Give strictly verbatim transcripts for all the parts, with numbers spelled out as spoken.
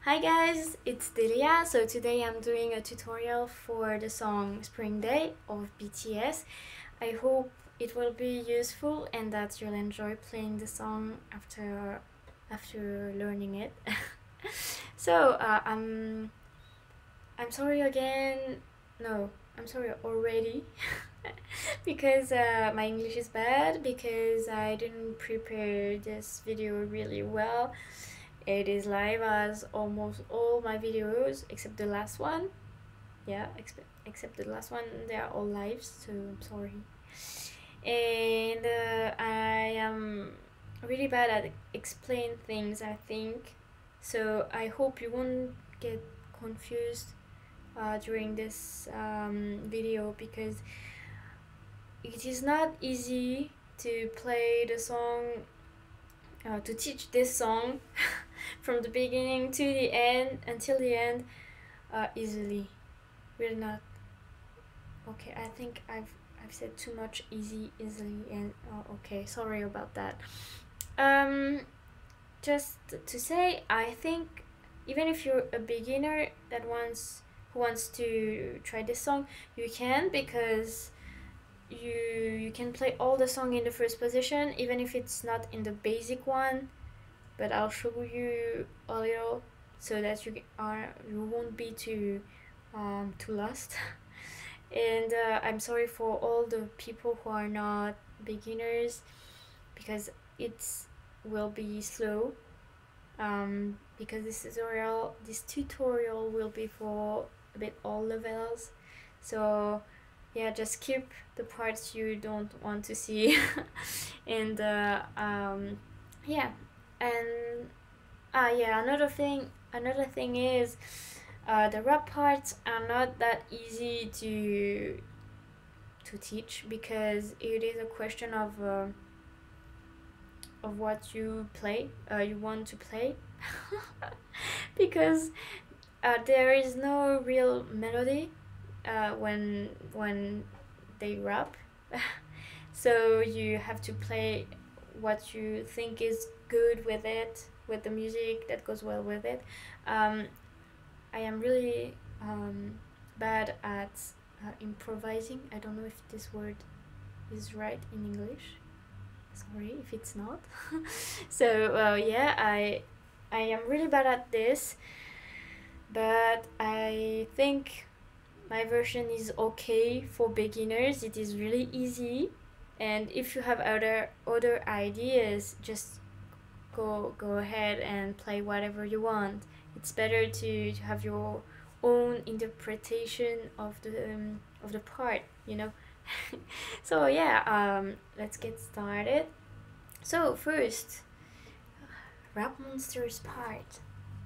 Hi guys, it's Delia. So today I'm doing a tutorial for the song Spring Day of B T S. I hope it will be useful and that you'll enjoy playing the song after after learning it. so uh, I'm I'm sorry again. No, I'm sorry already because uh, my English is bad because I didn't prepare this video really well. It is live as almost all my videos except the last one. Yeah, except, except the last one, they are all live, so I'm sorry. And uh, I am really bad at explain things, I think. So I hope you won't get confused uh, during this um, video because it is not easy to play the song, uh, to teach this song from the beginning to the end until the end uh, easily. We're not okay. I think I've I've said too much easy, easily, and uh, okay. Sorry about that. Um, just to say, I think even if you're a beginner that wants who wants to try this song, you can because you you can play all the song in the first position, even if it's not in the basic one. But I'll show you a little so that you are you won't be too um, too lost. and uh, I'm sorry for all the people who are not beginners because it's will be slow um, because this tutorial this tutorial will be for a bit all levels. So yeah, just skip the parts you don't want to see and uh, um, yeah. And ah yeah, another thing another thing is uh, the rap parts are not that easy to to teach because it is a question of uh, of what you play uh, you want to play because uh, there is no real melody uh, when when they rap so you have to play what you think is good with it, with the music that goes well with it. um, I am really um, bad at uh, improvising. I don't know if this word is right in English, sorry if it's not. so uh, yeah, I I am really bad at this, but I think my version is okay for beginners. It is really easy, and if you have other other ideas, just go go ahead and play whatever you want. It's better to, to have your own interpretation of the um, of the part, you know. so yeah, um, let's get started. So first, Rap Monsters part.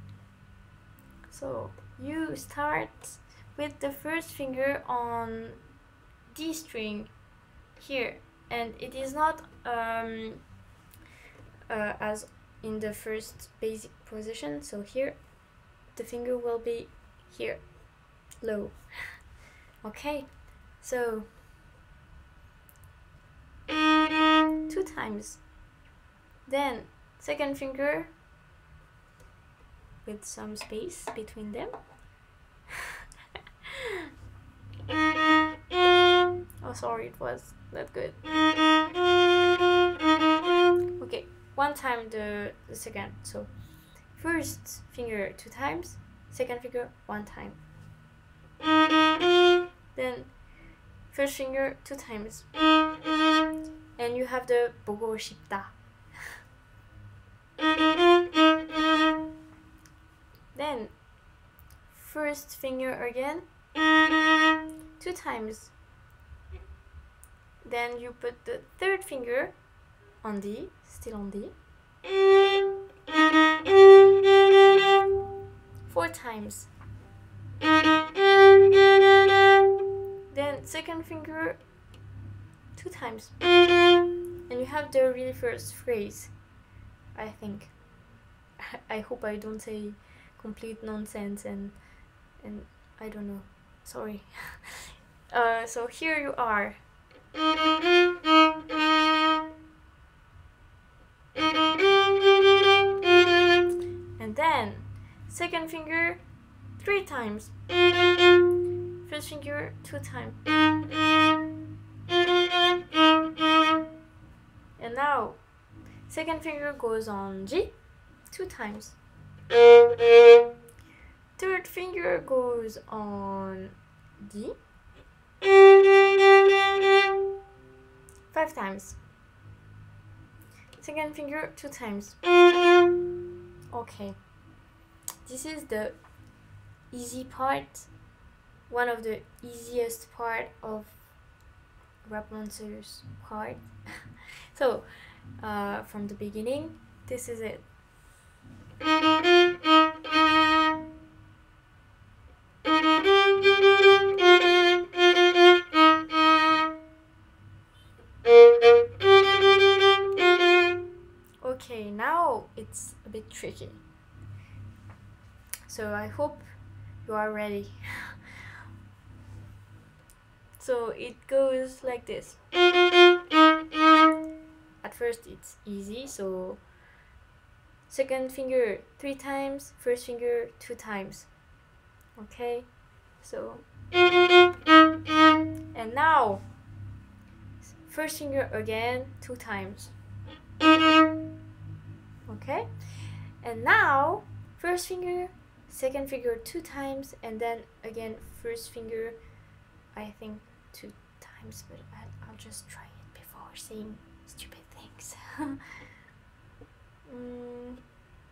So you start with the first finger on D string here, and it is not um, uh, as in the first basic position. So here the finger will be here, low. Okay, so two times. Then second finger with some space between them. oh sorry, it was not good. Okay, one time the, the second. So first finger two times, second finger one time. Then first finger two times. And you have the 보고 싶다. Then first finger again, two times. Then you put the third finger on D, still on D, four times. Then second finger two times, and you have the really first phrase, I think. I hope I don't say complete nonsense and and I don't know, sorry. uh, so here you are. And then second finger three times, first finger two times, and now second finger goes on G two times, third finger goes on D five times, second finger two times. Okay, this is the easy part, one of the easiest part of Rapunzel's part. So uh, from the beginning, this is it. Okay, now it's a bit tricky. So I hope you are ready. So it goes like this. At first it's easy, so second finger three times, first finger two times. Okay, so and now first finger again two times. Okay, and now first finger, second finger two times, and then again first finger, I think two times, but I'll, I'll just try it before saying stupid things. mm.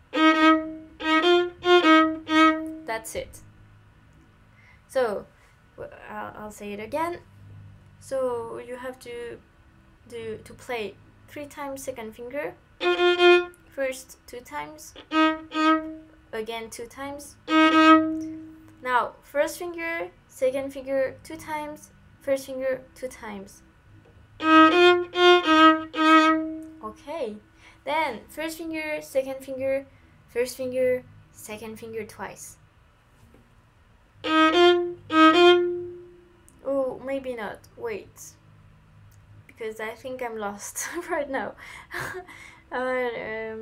That's it. So I'll, I'll say it again. So you have to do to play three times second finger, first two times, again two times. Now first finger, second finger two times, first finger two times. Okay, then first finger, second finger, first finger, second finger twice. Oh, maybe not. Wait, because I think I'm lost right now. uh, um,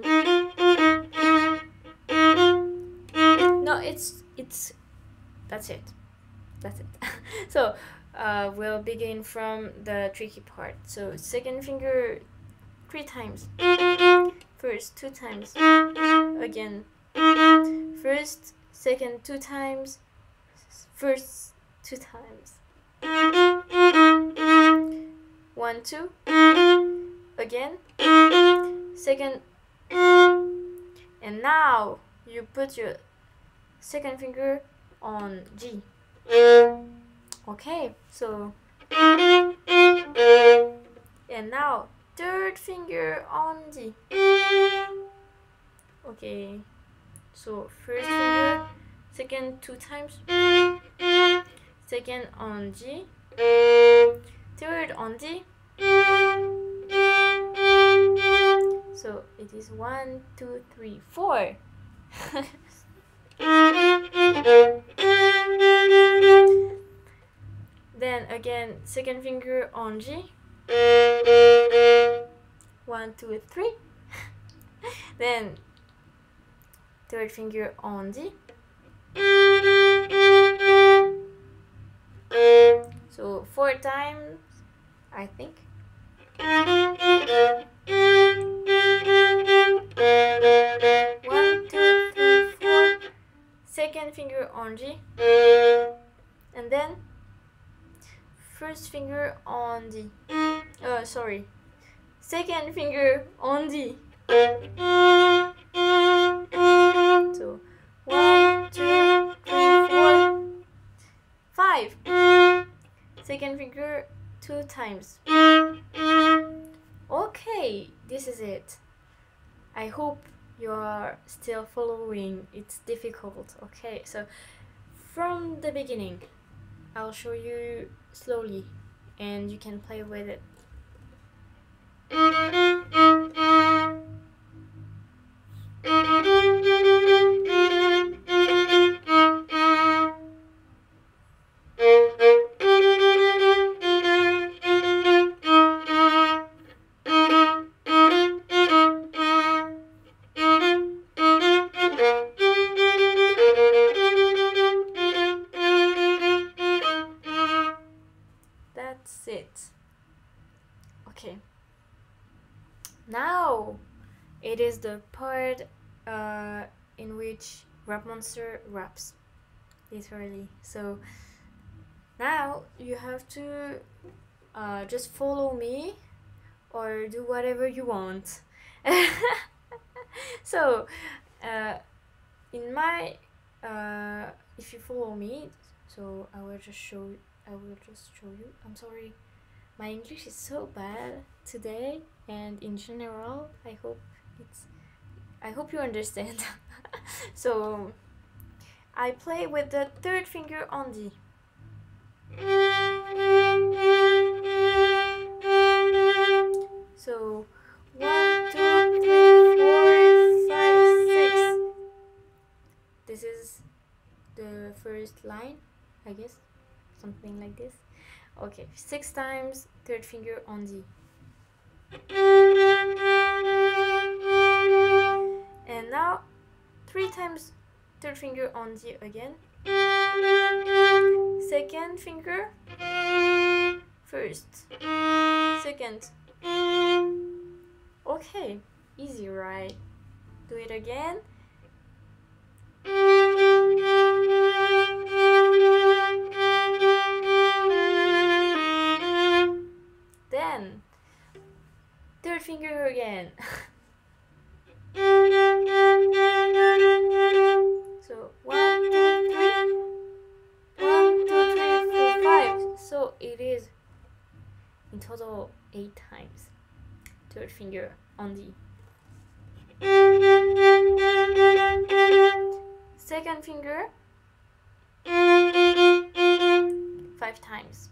no, it's it's that's it. That's it. So uh, we'll begin from the tricky part. So second finger three times, first two times, again first, second two times, first two times, one two, again second, and now you put your second finger on G. Okay, so and now third finger on D. Okay, so first finger, second two times, second on G, third on D. So it is one, two, three, four. Then again, second finger on G. One, two, three. Then third finger on D. So four times, I think. One, two, three, four. Second finger on G. And then first finger on D. Oh, sorry. Second finger on D. So one, two, three, four, five. Second finger two times. Okay, this is it. I hope you are still following. It's difficult. Okay, so from the beginning, I'll show you slowly and you can play with it. Now it is the part uh, in which Rap Monster raps, literally. So now you have to uh, just follow me or do whatever you want. So uh, in my uh, if you follow me, so I will just show I will just show you. I'm sorry, my English is so bad today, and in general I hope it's I hope you understand. So I play with the third finger on D. So one, two, three, four, five, six. This is the first line, I guess, something like this. Okay, six times third finger on D. And now three times third finger on D again. Second finger, first, second. Okay, easy, right? Do it again. Then third finger again. So one, two, three, one, two, three, four, five. So it is in total eight times third finger on D. Second finger, five times.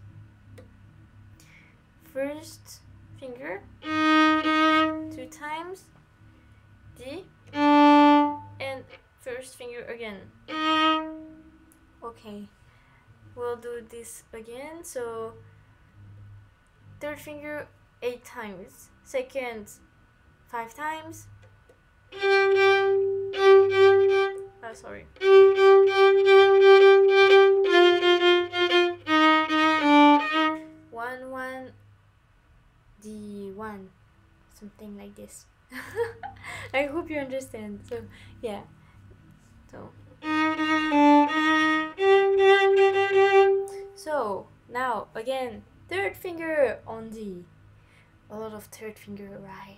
First finger, two times, D, and first finger again. Okay, we'll do this again. So third finger eight times, second five times. Oh, sorry. One, one, D, one, something like this. I hope you understand. So yeah. So so now again, third finger on D. A lot of third finger, right?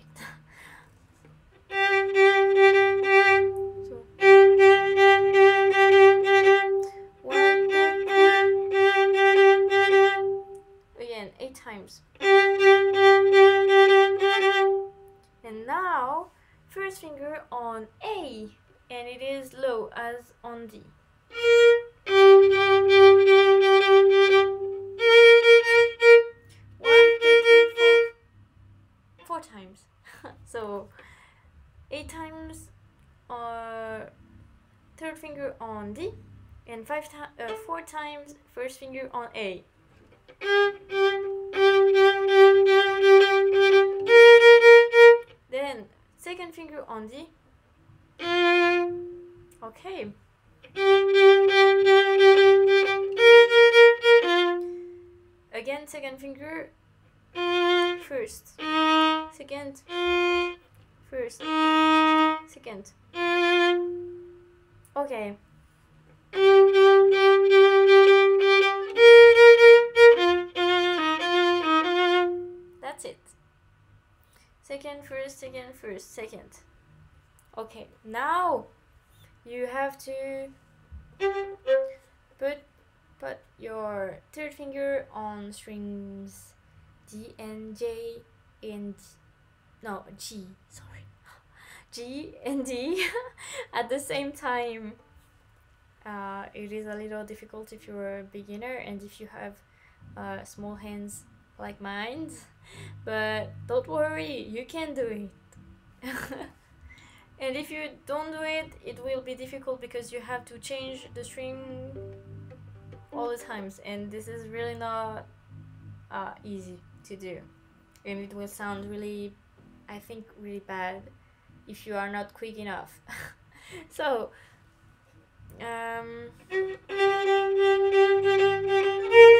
So one, two, three. Again, eight times. And now first finger on A, and it is low as on D. One, two, three, four, four times. So eight times uh, third finger on D, and five times uh, four times first finger on A. Then second finger on D. Okay. Again, second finger, first, second, first, second. Okay. That's it. Second, first, second, first, second. Okay, now you have to put put your third finger on strings D and J and no G, sorry, G and D at the same time. Uh, it is a little difficult if you're a beginner and if you have uh, small hands like mine, but don't worry, you can do it. And if you don't do it, it will be difficult because you have to change the string all the times, and this is really not uh, easy to do, and it will sound really, I think, really bad if you are not quick enough. So um,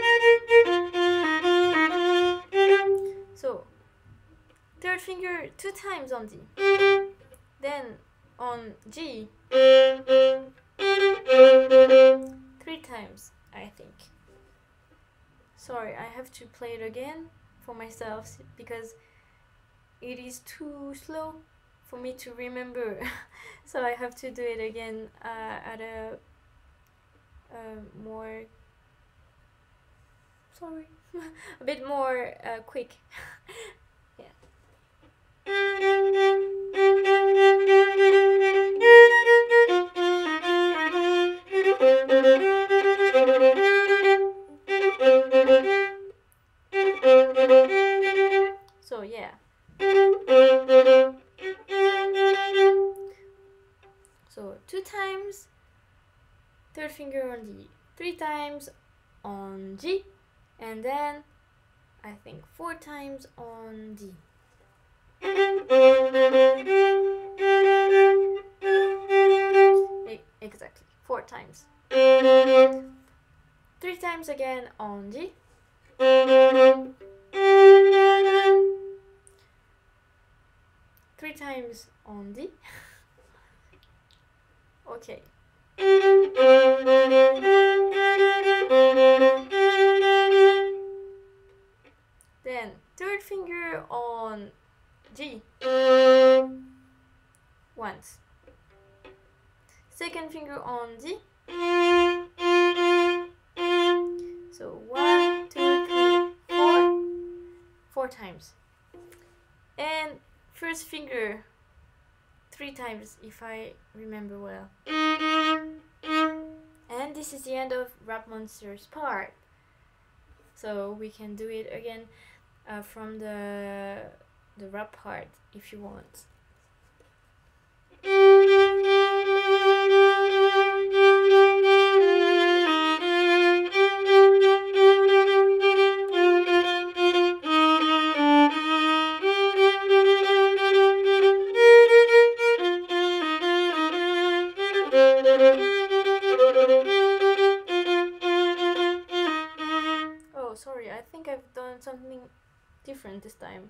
so third finger two times on D, then on G, three times, I think. Sorry, I have to play it again for myself because it is too slow for me to remember. So I have to do it again uh, at a, a more, sorry, a bit more uh, quick. Yeah. So yeah. So two times, third finger on D, three times on G, and then I think four times on D. E exactly, four times. Three times again on G. Three times on D. Okay. Then third finger on G once. Second finger on D. So one, two, three, four. Four times. And first finger three times if I remember well. And this is the end of Rap Monster's part. So we can do it again uh, from the the rap part if you want. Oh, sorry, I think I've done something different this time.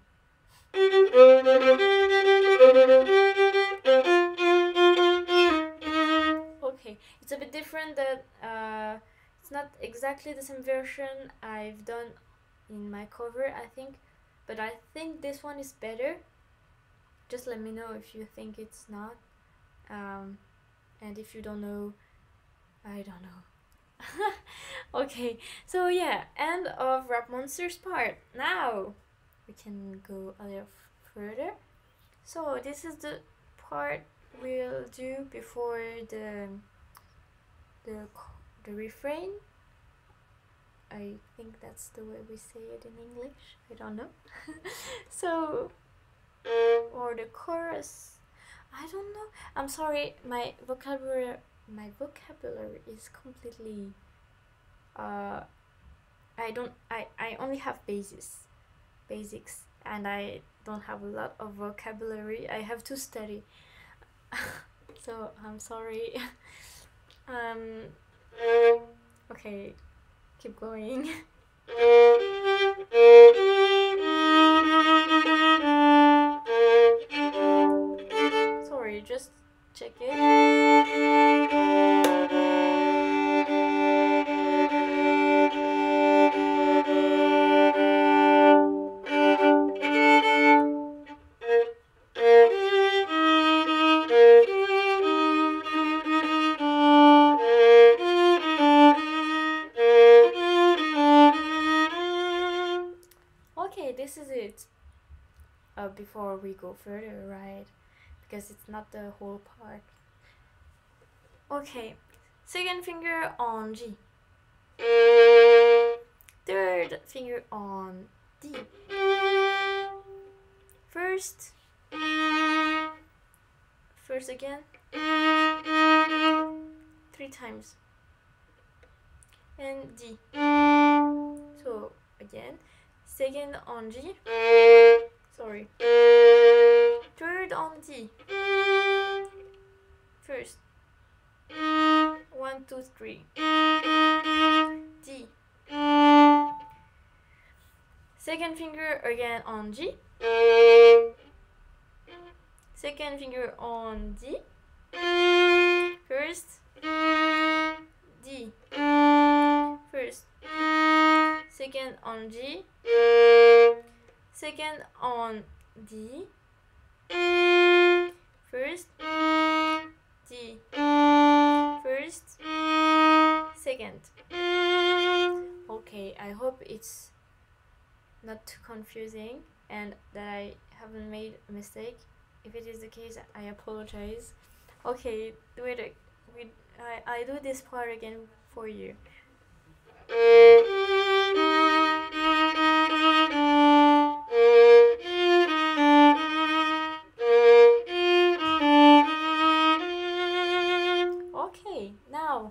Okay, it's a bit different that uh, it's not exactly the same version I've done in my cover, I think, but I think this one is better. Just let me know if you think it's not, um, and if you don't know, I don't know. Okay, so yeah, end of Rap Monsters part. Now we can go a little further. So this is the part we'll do before the the the refrain. I think that's the way we say it in English. I don't know. So, or the chorus. I don't know. I'm sorry. My vocabulary my vocabulary is completely. Uh, I don't. I I only have basis, basics, and I don't have a lot of vocabulary. I have to study. So I'm sorry. um. Okay. Keep going. Sorry, just check it. Okay, this is it. Uh, before we go further, right? Because it's not the whole part. Okay, second finger on G. Third finger on D. First, first again, three times, and D. So again, second on G, sorry, third on D, first, one, two, three, D, second finger again on G, second finger on D, first D, first, second on G, second on D, first D, first, second. Okay, I hope it's not too confusing and that I haven't made a mistake. If it is the case, I apologize. Okay, wait, wait I, I do this part again for you. Okay, now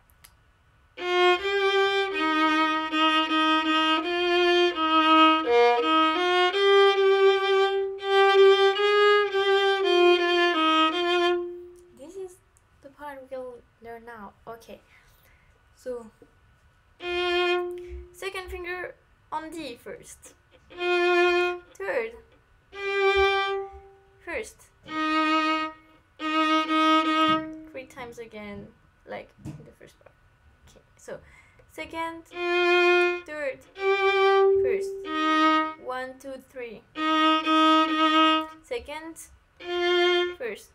this is the part we'll learn now. Okay, so second finger on D first, third, first, three times again, like in the first part. Okay, so second, third, first, one, two, three, second, first.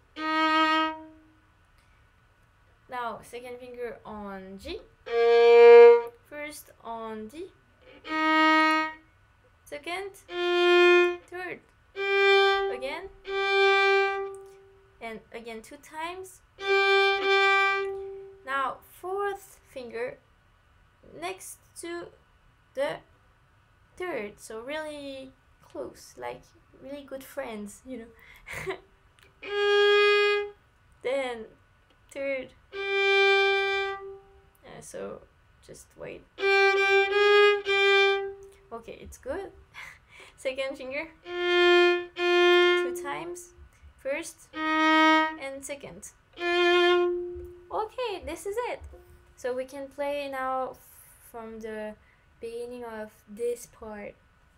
Now second finger on G, first on D, second, third, again, and again two times. Now fourth finger next to the third, so really close, like really good friends, you know. Then third, uh, so just wait. Okay, it's good. Second finger two times, first and second. Okay, this is it. So we can play now from the beginning of this part.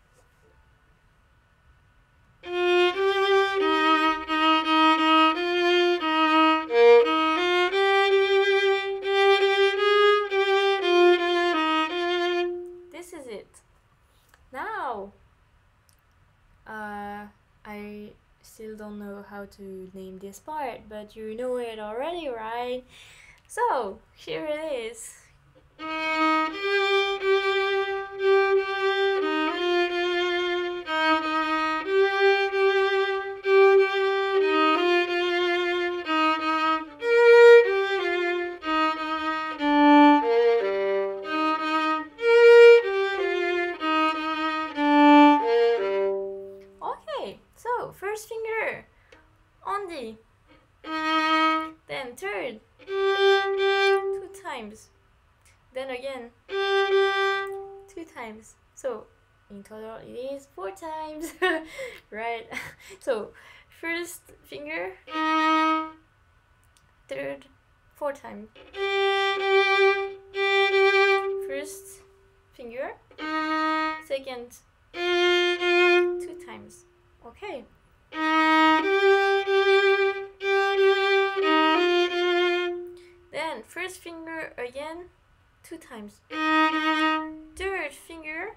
This is it. Now, uh, I still don't know how to name this part, but you know it already, right? So, here it is. Okay, so first finger on D, then third, two times, then again two times, so in total it is four times. Right? So first finger, third, four times, first finger, second, two times. Okay. Then first finger again, two times. Third finger,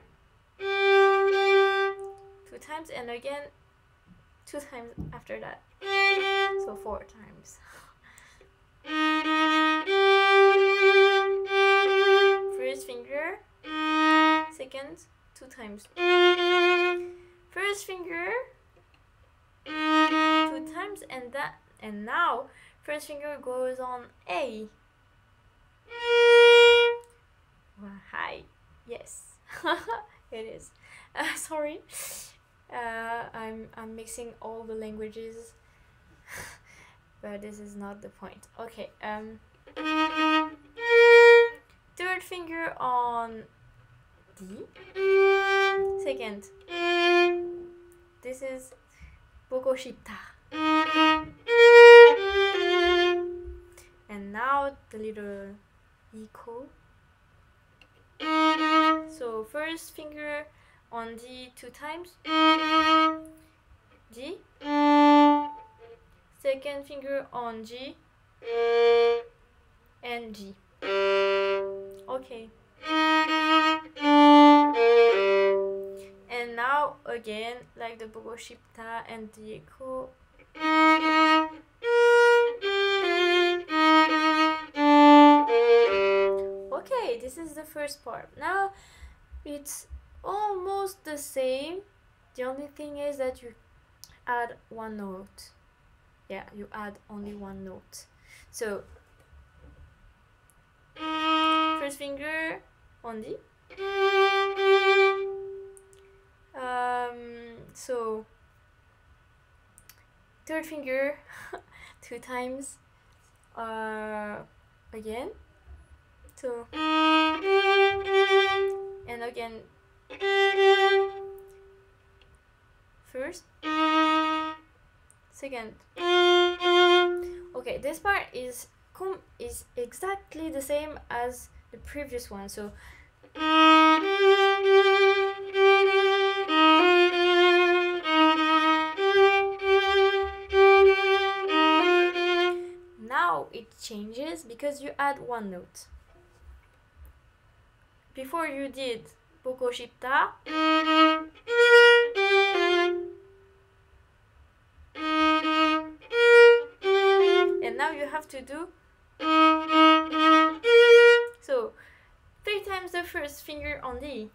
two times, and again two times after that. So four times. First finger, second, two times. First finger, two times, and that, and now first finger goes on A. Well, hi, yes, it is. Uh, sorry, uh, I'm I'm mixing all the languages, but this is not the point. Okay. Um. Third finger on D. Second. This is 보고 싶다. And now the little E chord. So first finger on D two times. D. second finger on G and G. Okay. And now again, like the Bogo Shipta and the echo. Okay, this is the first part. Now it's almost the same. The only thing is that you add one note. Yeah, you add only one note. So first finger on D. Um, so third finger two times uh, again. So and again first, second. Okay, this part is com is exactly the same as the previous one. So now it changes because you add one note. Before you did Boko Shipta, and now you have to do so three times the first finger on D,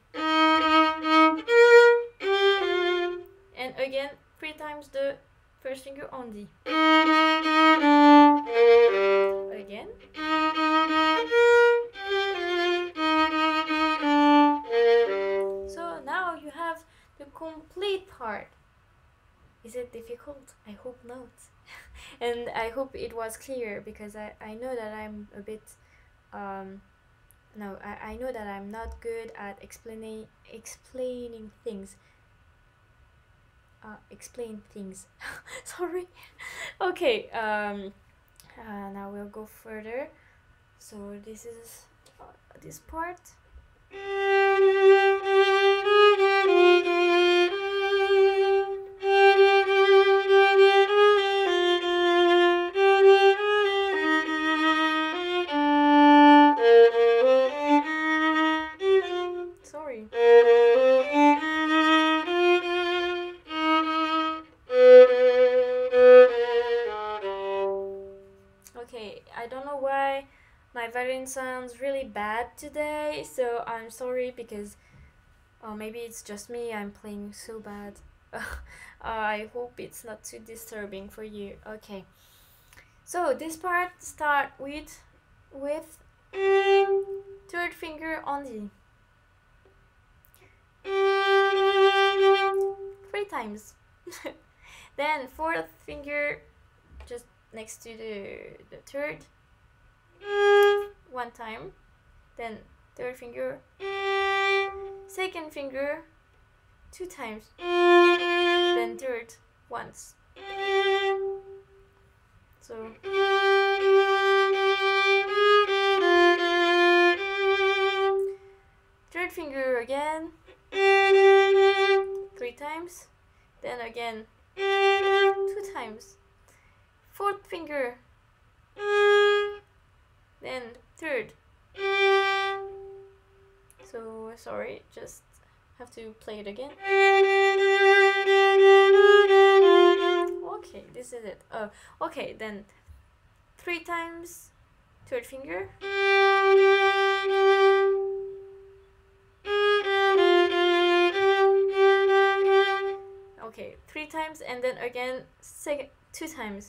and again three times the first finger on D, again. So now you have the complete part. Is it difficult? I hope not. And I hope it was clear, because I, I know that I'm a bit um, no I, I know that I'm not good at explaining explaining things uh, explain things sorry. Okay, um, uh, now we'll go further. So this is uh, this part. Sorry. Okay, I don't know why my violin sounds really bad today, so I'm sorry, because or maybe it's just me, I'm playing so bad. uh, I hope it's not too disturbing for you. Okay, so this part start with with third finger on D three times. Then fourth finger just next to the, the third one time, then third finger, second finger two times, then third once. So third finger again three times, then again two times, fourth finger, then third. So sorry, just have to play it again. Okay, this is it. Oh, okay, then three times third finger, okay, three times, and then again second two times,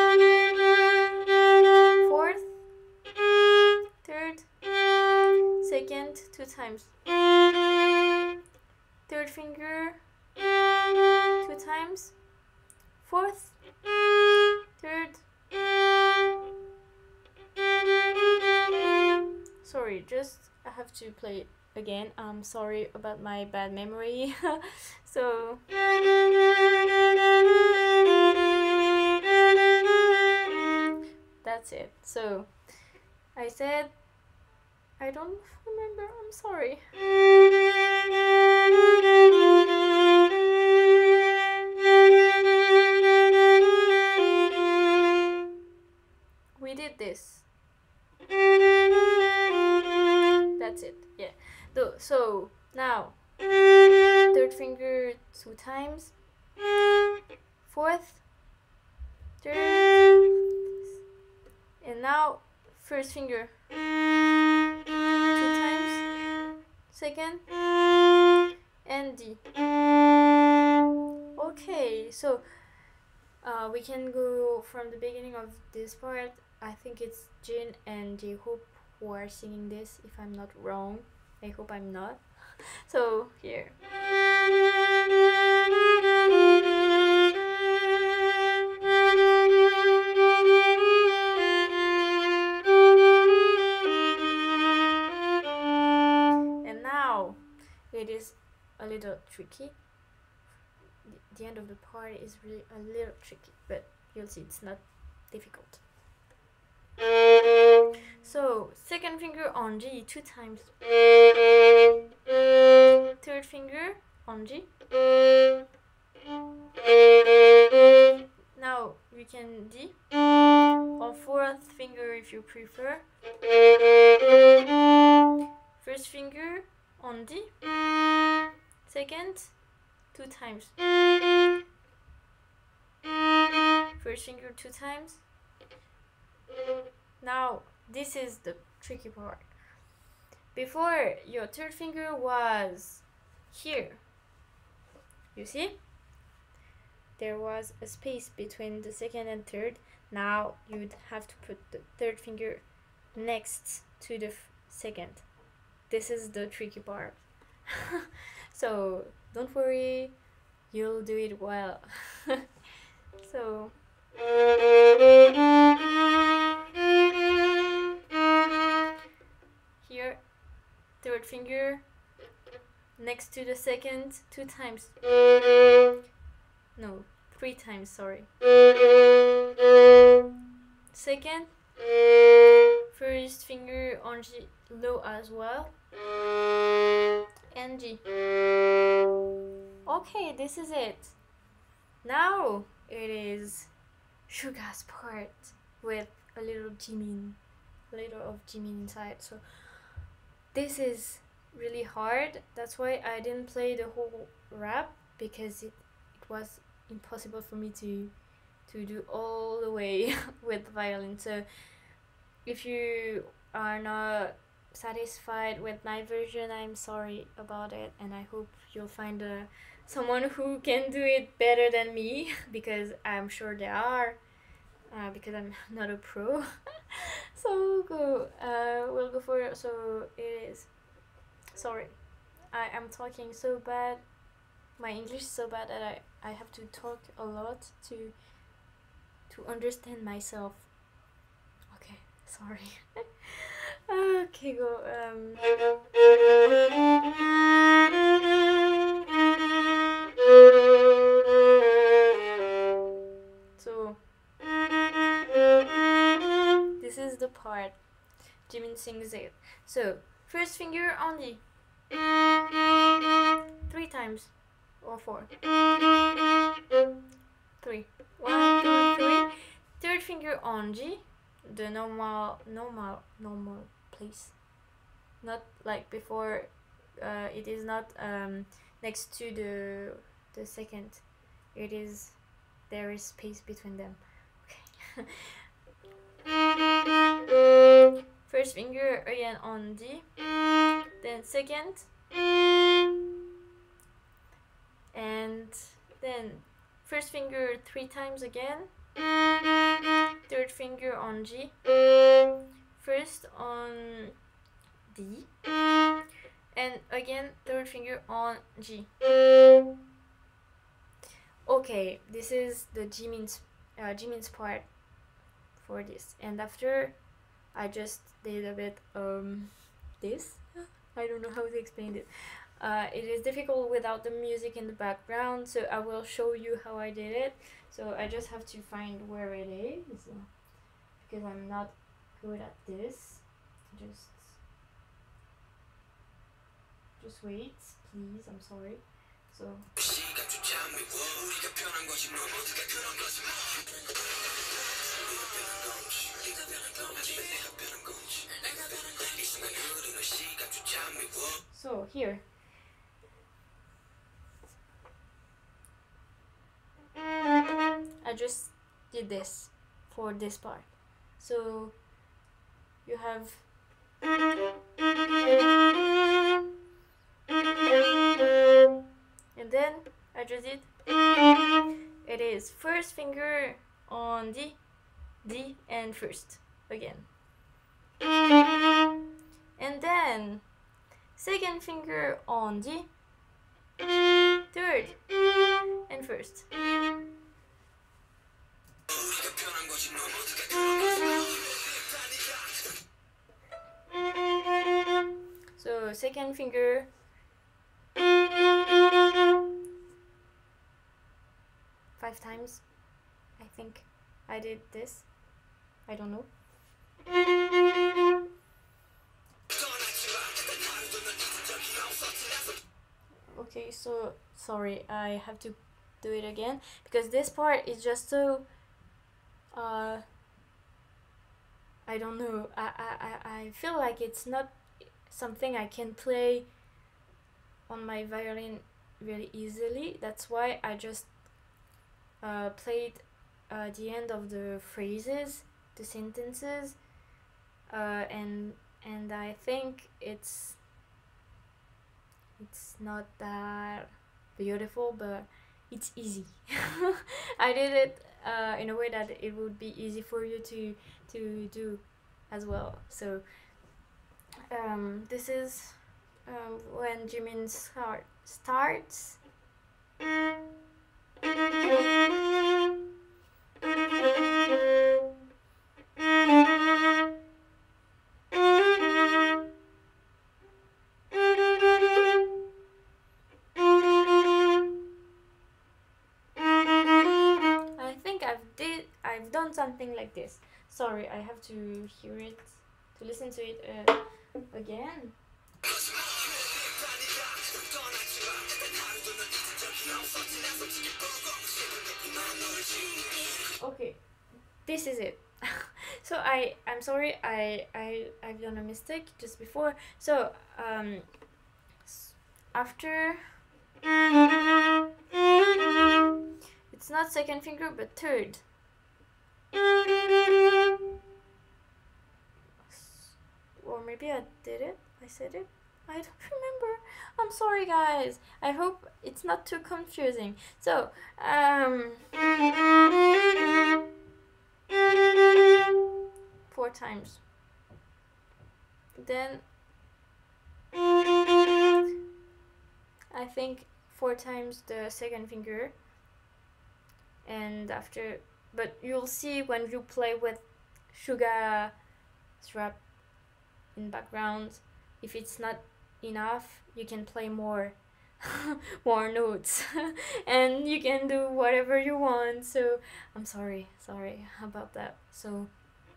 fourth, third, second two times, third finger two times, fourth, third. Sorry, just I have to play it again. I'm sorry about my bad memory. So that's it. So I said I don't remember, I'm sorry. like this. That's it. Yeah. So now third finger two times, fourth, third, and now first finger two times, second, and D. Okay, so uh, we can go from the beginning of this part. I think it's Jin and J-Hope who are singing this, if I'm not wrong. I hope I'm not. So here. And now it is a little tricky. The, the end of the part is really a little tricky, but you'll see it's not difficult. So second finger on G two times, third finger on G. Now we can D, or fourth finger if you prefer. First finger on D, second two times, first finger two times. Now this is the tricky part. Before, your third finger was here. You see? There was a space between the second and third. Now you'd have to put the third finger next to the second. This is the tricky part. So don't worry, you'll do it well. So here, third finger next to the second two times. No, three times, sorry. Second, first finger on G low as well, and G. Okay, this is it. Now it is Suga's part with a little Jimin, a little of Jimin inside. So this is really hard. That's why I didn't play the whole rap, because it, it was impossible for me to to do all the way with violin. So if you are not satisfied with my version, I'm sorry about it, and I hope you'll find a someone who can do it better than me, because I'm sure there are, uh, because I'm not a pro. So go uh, we'll go for it. So it is, sorry, I am talking so bad, my English is so bad that I, I have to talk a lot to to understand myself. Okay, sorry. Okay, go. Um. So this is the part Jimin sings it. So first finger on D, three times or four. Three. One, two, three. Third finger on G, the normal, normal, normal place. Not like before. Uh, it is not um, next to the the second. It is, there is space between them. Okay. First finger again on D, then second, and then first finger three times again, third finger on G, first on D, and again third finger on G. Okay, this is the Jimin's uh, Jimin's part for this, and after I just did a bit um this. I don't know how to explain it. Uh, it is difficult without the music in the background, so I will show you how I did it. So I just have to find where it is, because I'm not good at this. Just, just wait, please. I'm sorry. So. So here. I just did this for this part. So you have and then I just did it is first finger on D, D and first again. And then second finger on D, third and first. So second finger five times. I think I did this. I don't know. Okay, so sorry, I have to do it again because this part is just so uh I don't know. I I I feel like it's not something I can play on my violin really easily. That's why I just uh, played uh, the end of the phrases, the sentences, uh, and and I think it's it's not that beautiful, but it's easy. I did it uh, in a way that it would be easy for you to to do as well. So um, this is um, when Jimin start starts. I've done something like this. Sorry, I have to hear it, to listen to it uh, again. Okay, this is it. So I I'm sorry I I I've done a mistake just before. So um after it's not second finger but third. Or maybe I did it. I said it. I don't remember. I'm sorry, guys. I hope it's not too confusing. So, um, four times. Then, I think four times the second finger. And after, but you'll see when you play with sugar strap in background, if it's not enough, you can play more more notes and you can do whatever you want. So I'm sorry sorry about that. So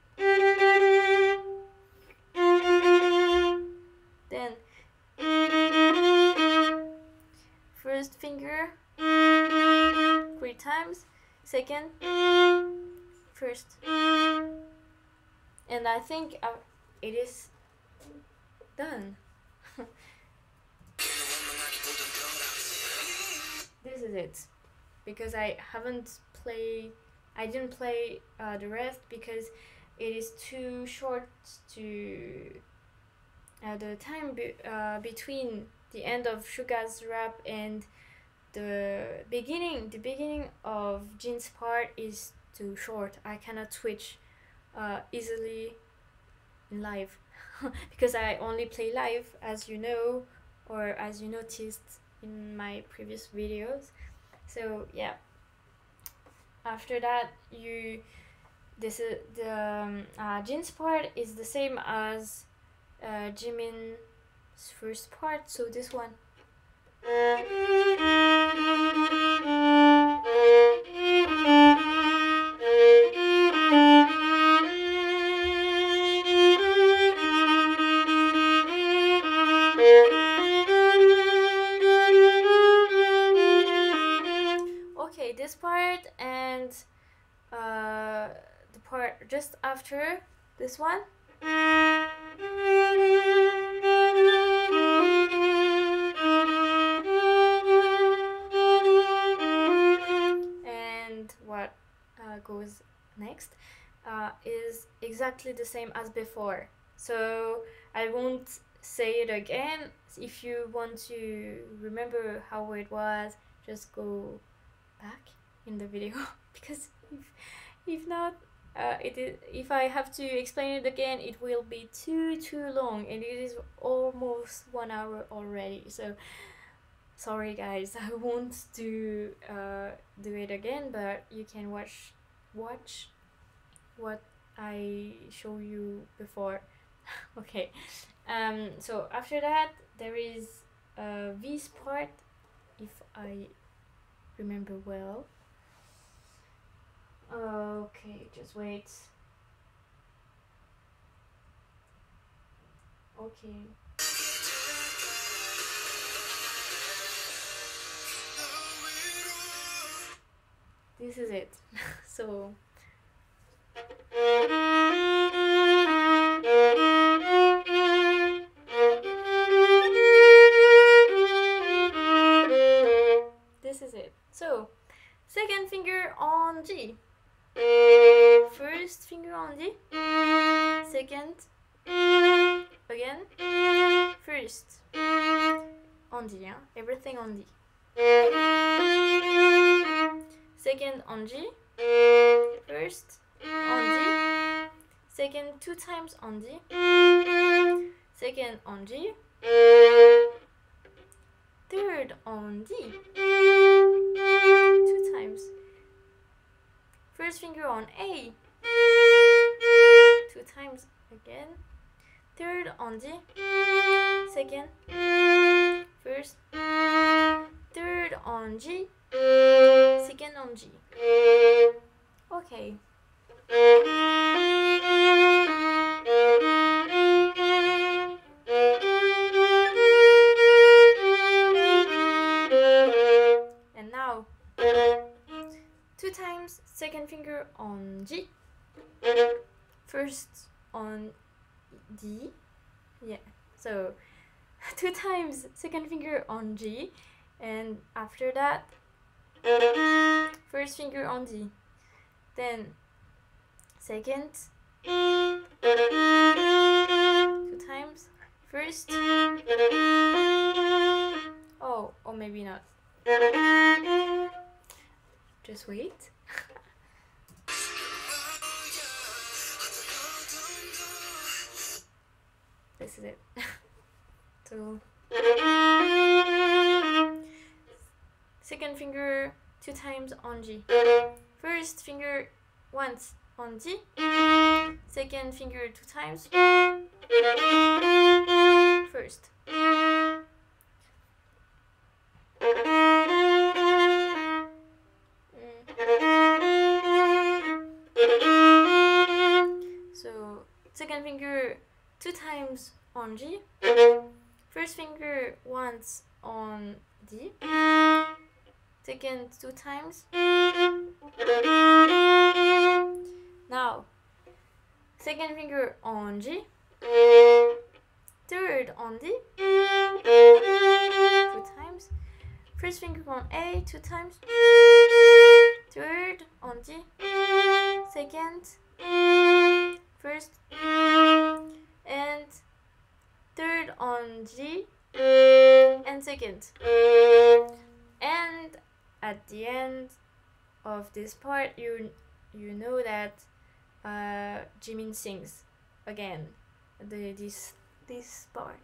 then first finger three times, second, first, and I think uh, it is done. This is it, because I haven't played, I didn't play uh, the rest because it is too short to uh, the time be uh, between the end of Suga's rap and the beginning the beginning of Jin's part is too short. I cannot switch uh, easily in live because I only play live, as you know, or as you noticed in my previous videos. So yeah, after that you this is the um, uh, Jin's part is the same as uh, Jimin's first part, so this one. just after this one. And what uh, goes next uh, is exactly the same as before. So I won't say it again. If you want to remember how it was, just go back in the video because if, if not, uh, it is, if I have to explain it again, it will be too too long, and it is almost one hour already. So sorry guys, I won't do uh, do it again, but you can watch watch what I show you before. Okay, um, so after that there is uh, this part, if I remember well. Okay, just wait. Okay. This is it. So this is it. So second finger on G, first finger on D, second again, first on D, yeah? Everything on D. Second on G, first on D, second two times on D, second on G, third on D, two times, first finger on A, two times again, third on D, second, first, third on G, second on G. Okay. And now two times second finger on G, first on D, yeah, so two times second finger on G, and after that first finger on D, then second, two times, first, oh, or maybe not, just wait. This is it. So second finger two times on G, first finger once on D, second finger two times, first, so second finger two times on G, first finger once on D, second two times. Now second finger on G, third on D, two times, first finger on A, two times, third on D, second, first, and third on G, and second. And at the end of this part, you you know that uh, Jimin sings again the this this part.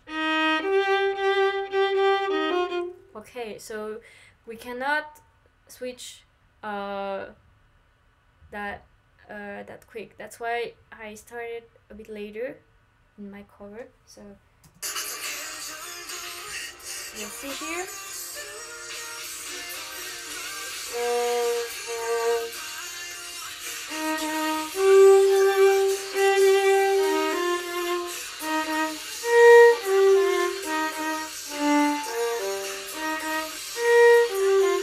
Okay, so we cannot switch uh, that uh, that quick. That's why I started a bit later in my cover. So you'll see here.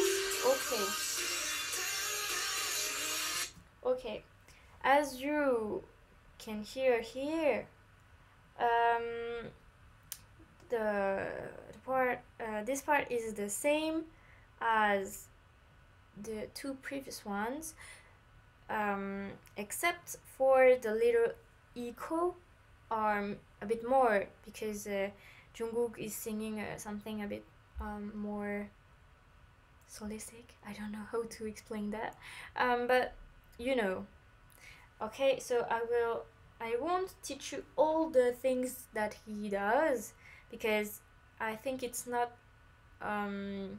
Okay, as you here, um, the, the part, uh, this part is the same as the two previous ones, um, except for the little echo are a bit more, because uh, Jungkook is singing uh, something a bit um, more solistic. I don't know how to explain that, um, but you know. Okay, so I will I won't teach you all the things that he does, because I think it's not um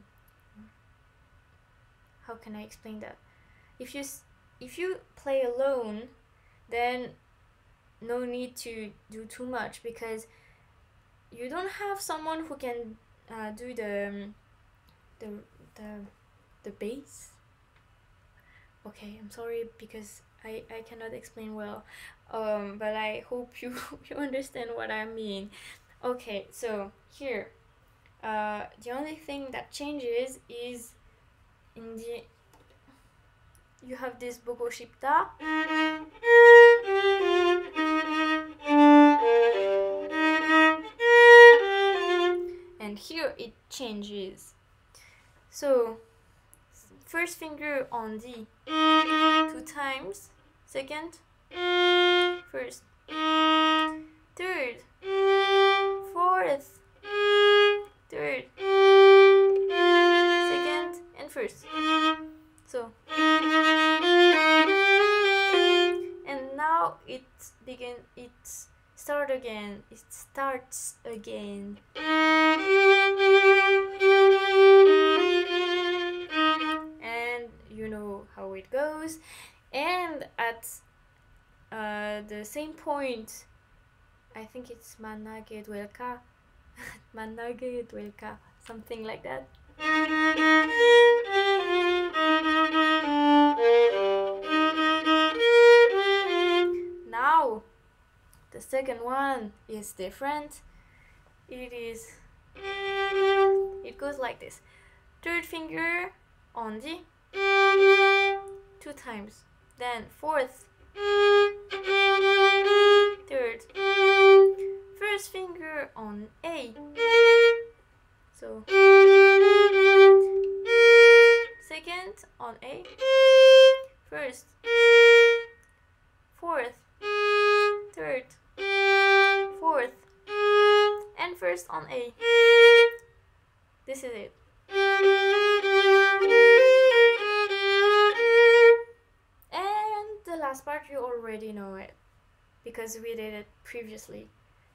how can I explain that? If you if you play alone, then no need to do too much, because you don't have someone who can uh, do the um, the the the bass. Okay, I'm sorry because I, I cannot explain well, um, but I hope you you understand what I mean. Okay, so here, uh, the only thing that changes is in the you have this bogo shipta, and here it changes. So first finger on D two times, second, first, third, fourth, third, second, and first. So, and now it begin. It start again. It starts again. And you know how it goes. And at uh, the same point, I think it's manage duelka, manage duelka, something like that. Now, the second one is different. It is, it goes like this. Third finger on D, two times. Then fourth, third, first finger on A. So, second on A, first, fourth, third, fourth, and first on A. This is it. And the last part, you already know it, because we did it previously.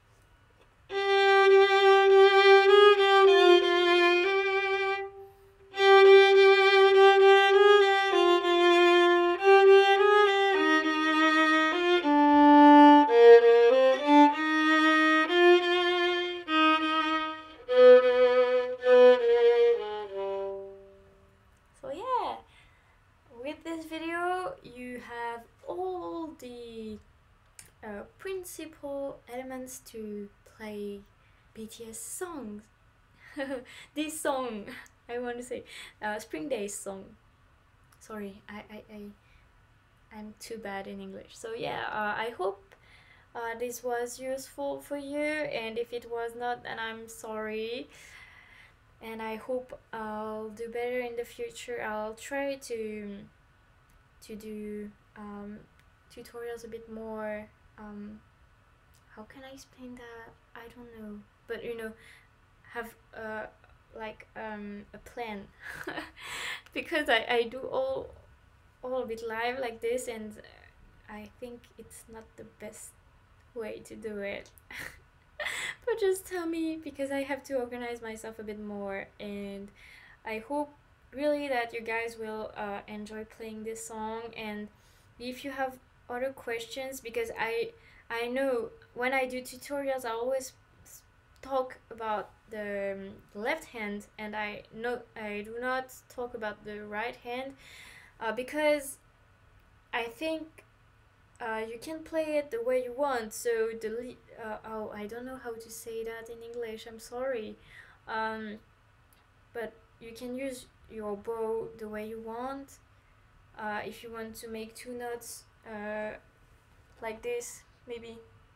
So yeah, with this video you have all the uh, principal elements to play B T S songs. This song, I want to say, uh, Spring Day song. Sorry, I, I, I, I'm too bad in English. So yeah, uh, I hope uh, this was useful for you, and if it was not, then I'm sorry. And I hope I'll do better in the future. I'll try to to do um, tutorials a bit more. Um, how can I explain that? I don't know, but you know, have uh, like um, a plan, because I, I do all all of it live like this, and I think it's not the best way to do it. But just tell me, because I have to organize myself a bit more, and I hope really that you guys will uh, enjoy playing this song. And if you have other questions, because I I know when I do tutorials I always talk about the um, left hand, and I know I do not talk about the right hand, uh, because I think uh, you can play it the way you want. So the uh, oh, I don't know how to say that in English, I'm sorry, um, but you can use your bow the way you want. Uh, if you want to make two notes uh, like this, maybe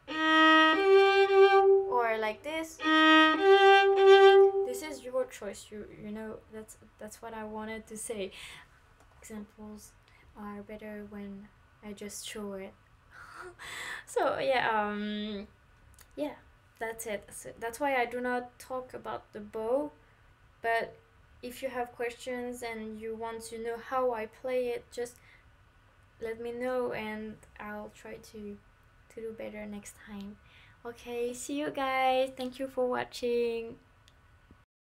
or like this. This is your choice. You you know, that's that's what I wanted to say. Examples are better when I just show it. So yeah, um yeah, that's it. So that's why I do not talk about the bow. But if you have questions and you want to know how I play it, just let me know and I'll try to to do better next time. Okay, see you guys. Thank you for watching.